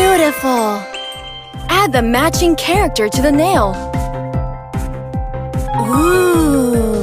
Beautiful! Add the matching character to the nail. Ooh!